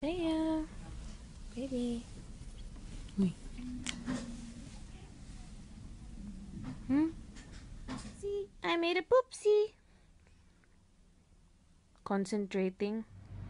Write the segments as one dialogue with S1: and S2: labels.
S1: Mathea, baby. See, I made a poopsie. Concentrating.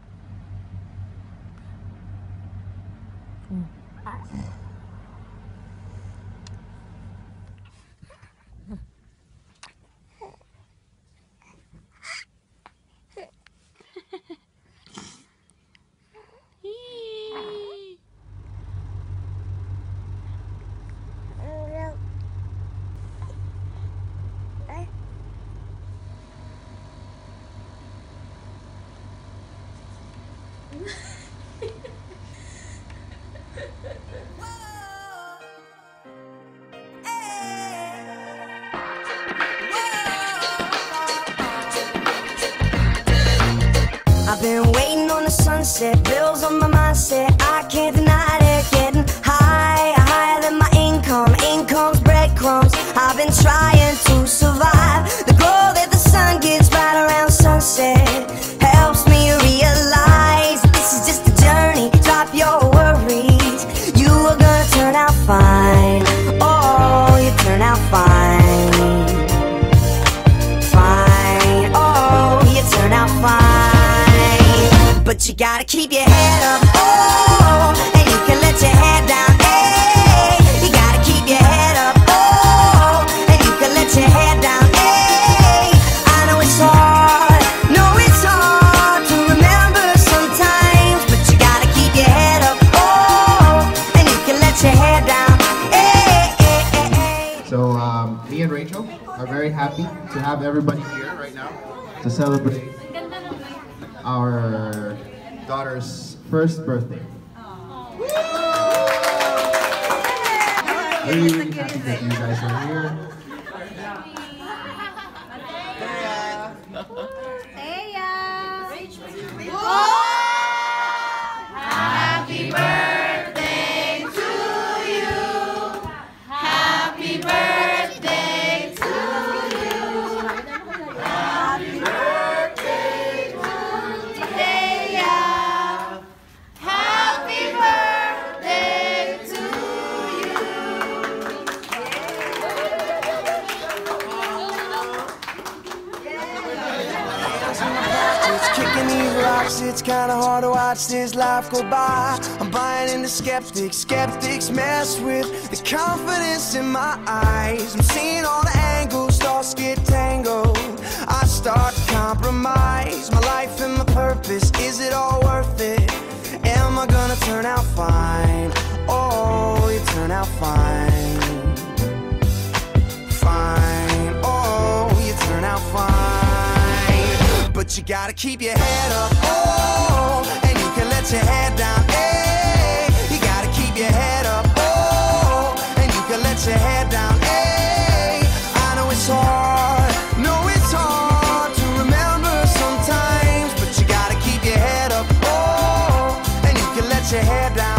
S2: I've been waiting on the sunset, bills on my mindset, I can't deny it. Getting higher than my income's breadcrumbs. I've been trying to survive. The glow that the sun gets right around sunset helps me realize this is just a journey. Drop your worries, you are gonna turn out fine. Oh, you turn out fine. Fine, oh, you turn out fine. But you gotta keep your head up, oh, and you can let your head down, hey. You gotta keep your head up, oh, and you can let your head down, hey. I know it's hard, to remember sometimes, but you gotta keep your head up, oh, and you can let your head down, hey, hey, hey, hey.
S3: So me and Rachel are very happy to have everybody here right now to celebrate our daughter's first birthday. Really happy that you guys are here.
S4: Happy birthday to you. Happy birthday to you. Happy birthday to Mathea. Happy birthday to you.
S5: It's kicking these rocks, it's kinda hard to watch this life go by. I'm buying into skeptics mess with the confidence in my eyes. I'm seeing all the angles, thoughts get tangled. I start to compromise my life and my purpose. Is it all worth it? Am I gonna turn out fine? Oh, you turn out fine. Fine, oh, you turn out fine. But you gotta keep your head up, oh, and you can let your head down, hey. You gotta keep your head up, oh, and you can let your head down, hey. I know it's hard, to remember sometimes, but you gotta keep your head up, oh, and you can let your head down.